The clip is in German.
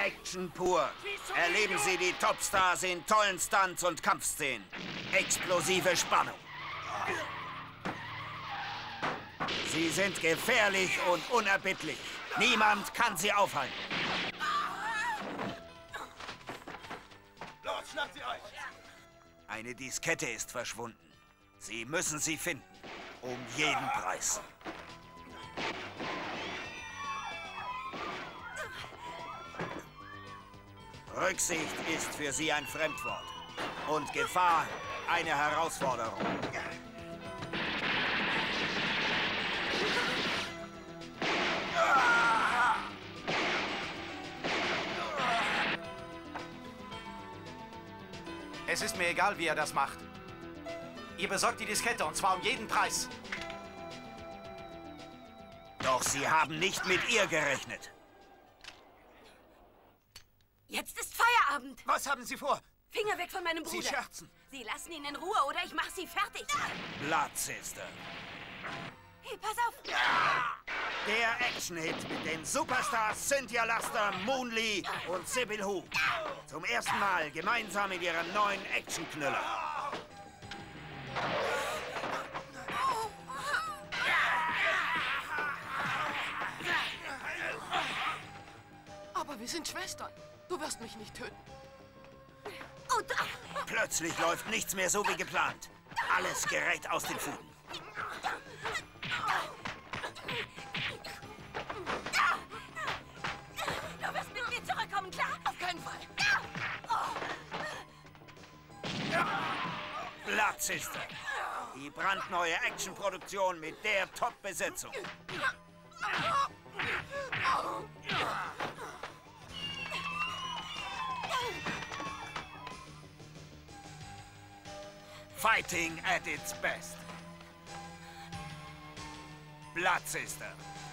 Action pur. Erleben Sie die Topstars in tollen Stunts und Kampfszenen. Explosive Spannung. Sie sind gefährlich und unerbittlich. Niemand kann sie aufhalten. Los, schnappt sie euch! Eine Diskette ist verschwunden. Sie müssen sie finden. Um jeden Preis. Rücksicht ist für Sie ein Fremdwort. Und Gefahr eine Herausforderung. Es ist mir egal, wie er das macht. Ihr besorgt die Diskette, und zwar um jeden Preis. Doch Sie haben nicht mit ihr gerechnet. Jetzt ist Feierabend. Was haben Sie vor? Finger weg von meinem Bruder. Sie scherzen. Sie lassen ihn in Ruhe oder ich mach Sie fertig. Blood Sister. Hey, pass auf. Der Action-Hit mit den Superstars Cynthia Luster, Moon Lee und Sybil Hu. Zum ersten Mal gemeinsam in ihrem neuen Action-Knüller. Aber wir sind Schwestern. Du wirst mich nicht töten. Oh, da. Plötzlich läuft nichts mehr so wie geplant. Alles gerät aus den Fugen. Du wirst mit mir zurückkommen, klar? Auf keinen Fall. Blood Sister. Die brandneue Actionproduktion mit der Top-Besetzung. Fighting at its best. Blood Sister.